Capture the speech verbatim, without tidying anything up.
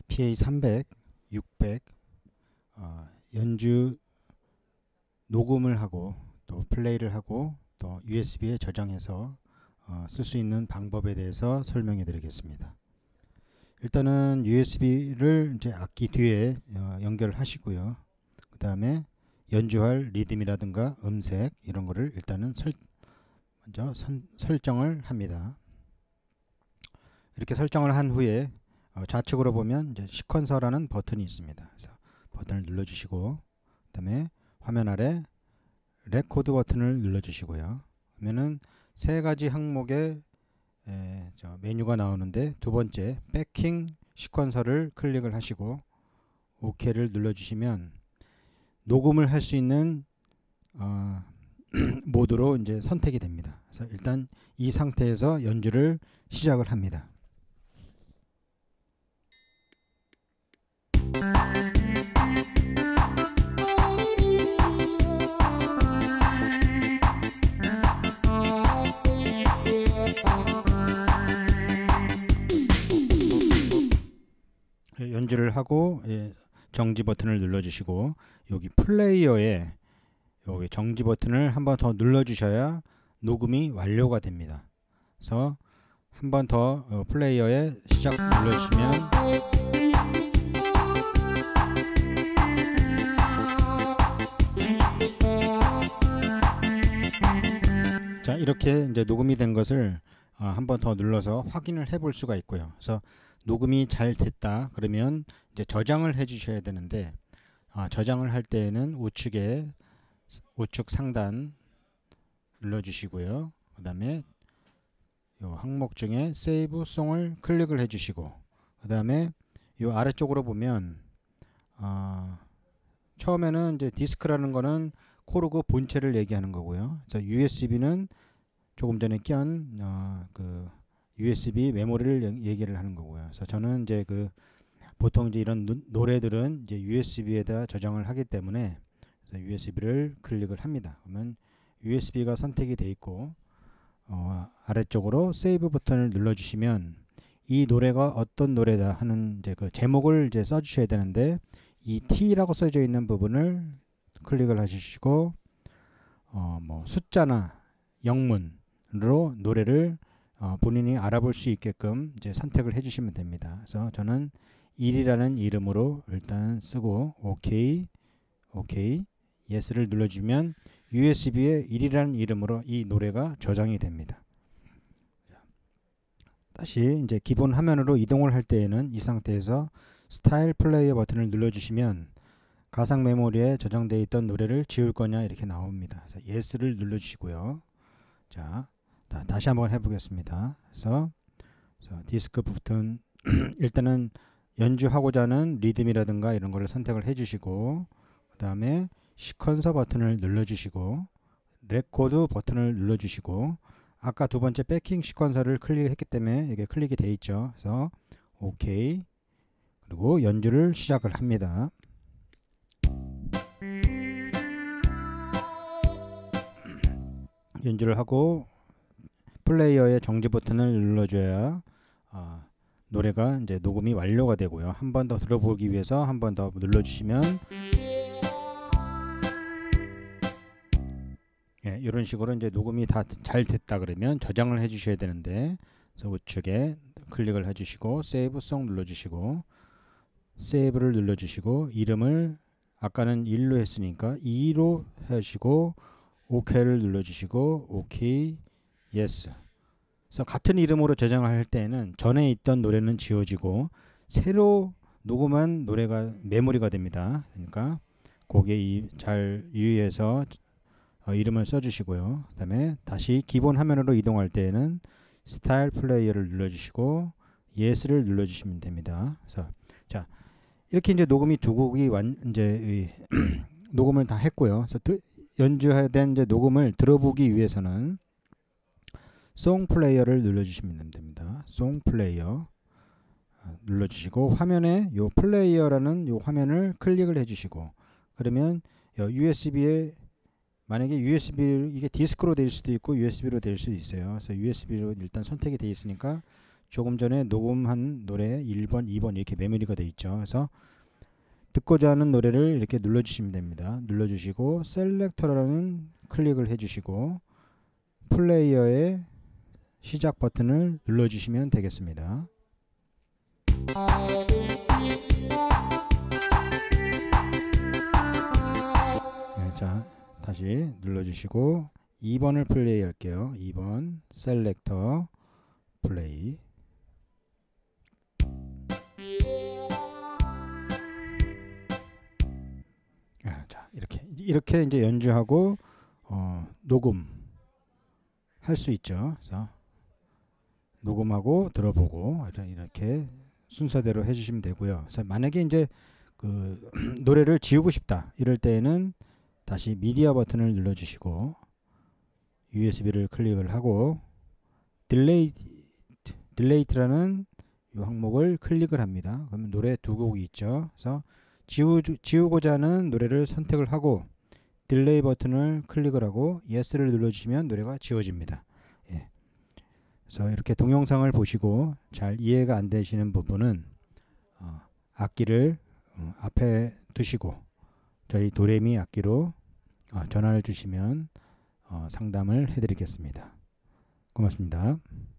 피에이 삼백, 육백 어, 연주 녹음을 하고 또 플레이를 하고 또 유에스비에 저장해서 어, 쓸 수 있는 방법에 대해서 설명해 드리겠습니다. 일단은 유에스비를 이제 악기 뒤에 어, 연결을 하시고요. 그 다음에 연주할 리듬이라든가 음색 이런 거를 일단은 설, 먼저 선, 설정을 합니다. 이렇게 설정을 한 후에 어, 좌측으로 보면 이제 시퀀서라는 버튼이 있습니다. 그래서 버튼을 눌러주시고 그 다음에 화면 아래 레코드 버튼을 눌러주시고요. 그러면은 세 가지 항목의 에, 저 메뉴가 나오는데 두 번째 백킹 시퀀서를 클릭을 하시고 오케이를 눌러주시면 녹음을 할 수 있는 어, 모드로 이제 선택이 됩니다. 그래서 일단 이 상태에서 연주를 시작을 합니다. 연주를 하고 예, 정지 버튼을 눌러주시고 여기 플레이어에 여기 정지 버튼을 한 번 더 눌러주셔야 녹음이 완료가 됩니다. 그래서 한 번 더 어, 플레이어에 시작 눌러주시면 자 이렇게 이제 녹음이 된 것을 어, 한 번 더 눌러서 확인을 해 볼 수가 있고요. 그래서 녹음이 잘 됐다 그러면 이제 저장을 해 주셔야 되는데 아, 저장을 할 때에는 우측에 우측 상단 눌러 주시고요. 그 다음에 요 항목 중에 세이브 송을 클릭을 해 주시고 그 다음에 요 아래쪽으로 보면 어, 처음에는 이제 디스크라는 거는 코르그 본체를 얘기하는 거고요. 그래서 유에스비는 조금 전에 끼운 어, 그 유에스비 메모리를 얘기를 하는 거고요. 그래서 저는 이제 그 보통 이제 이런 노, 노래들은 이제 유에스비에다 저장을 하기 때문에 그래서 유에스비를 클릭을 합니다. 그러면 유에스비가 선택이 돼 있고 어, 아래쪽으로 세이브 버튼을 눌러주시면 이 노래가 어떤 노래다 하는 이제 그 제목을 이제 써주셔야 되는데 이 T라고 써져 있는 부분을 클릭을 하시고 어, 뭐 숫자나 영문으로 노래를 어, 본인이 알아볼 수 있게끔 이제 선택을 해주시면 됩니다. 그래서 저는 일이라는 이름으로 일단 쓰고 오케이, 오케이, 예스를 눌러주면 유에스비에 일이라는 이름으로 이 노래가 저장이 됩니다. 다시 이제 기본 화면으로 이동을 할 때에는 이 상태에서 스타일 플레이어 버튼을 눌러주시면 가상 메모리에 저장되어 있던 노래를 지울 거냐 이렇게 나옵니다. 그래서 예스를 눌러주시고요. 자. 다시 한번 해보겠습니다. 그래서 디스크 버튼 일단은 연주하고자 하는 리듬이라든가 이런 거를 선택을 해주시고 그 다음에 시퀀서 버튼을 눌러주시고 레코드 버튼을 눌러주시고 아까 두 번째 백킹 시퀀서를 클릭했기 때문에 이게 클릭이 돼 있죠. 그래서 오케이 그리고 연주를 시작을 합니다. 연주를 하고 플레이어의 정지 버튼을 눌러줘야 어, 노래가 이제 녹음이 완료가 되고요. 한 번 더 들어보기 위해서 한 번 더 눌러주시면 예, 이런 식으로 이제 녹음이 다 잘 됐다 그러면 저장을 해주셔야 되는데 그래서 우측에 클릭을 해주시고 세이브 송 눌러주시고 세이브를 눌러주시고 이름을 아까는 일로 했으니까 이로 하시고 오케이를 눌러주시고 오케이 예스. 그래서 같은 이름으로 저장을 할 때는 전에 있던 노래는 지워지고 새로 녹음한 노래가 메모리가 됩니다. 그러니까 거기에 잘 유의해서 어, 이름을 써주시고요. 그 다음에 다시 기본 화면으로 이동할 때에는 스타일 플레이어를 눌러주시고 예스를 눌러주시면 됩니다. 그래서 자 이렇게 이제 녹음이 두 곡이 완 이제 녹음을 다 했고요. 그래서 드, 연주해야 된 이제 녹음을 들어보기 위해서는 송 플레이어를 눌러주시면 됩니다. 송 플레이어 눌러주시고 화면에 요 플레이어라는 요 화면을 클릭을 해주시고 그러면 유에스비에 만약에 유에스비 이게 디스크로 될 수도 있고 유에스비로 될 수도 있어요. 그래서 유에스비로 일단 선택이 되어 있으니까 조금 전에 녹음한 노래 일 번, 이 번 이렇게 메모리가 되어 있죠. 그래서 듣고자 하는 노래를 이렇게 눌러주시면 됩니다. 눌러주시고 셀렉터라는 클릭을 해주시고 플레이어의 시작 버튼을 눌러주시면 되겠습니다. 네, 자 다시 눌러주시고 이 번을 플레이 할게요. 이 번 셀렉터 플레이. 아, 자 이렇게 이렇게 이제 연주하고 어, 녹음 할 수 있죠. 그래서 녹음하고 들어보고 이렇게 순서대로 해주시면 되고요. 그래서 만약에 이제 그 노래를 지우고 싶다 이럴 때에는 다시 미디어 버튼을 눌러주시고 유에스비를 클릭을 하고 딜레이트 딜레이트라는 이 항목을 클릭을 합니다. 그러면 노래 두 곡이 있죠. 그래서 지우, 지우고자 하는 노래를 선택을 하고 딜레이 버튼을 클릭을 하고 예스를 눌러주시면 노래가 지워집니다. 예. 그래서 이렇게 동영상을 보시고 잘 이해가 안 되시는 부분은 어, 악기를 어, 앞에 두시고 저희 도레미 악기로 어, 전화를 주시면 어, 상담을 해드리겠습니다. 고맙습니다.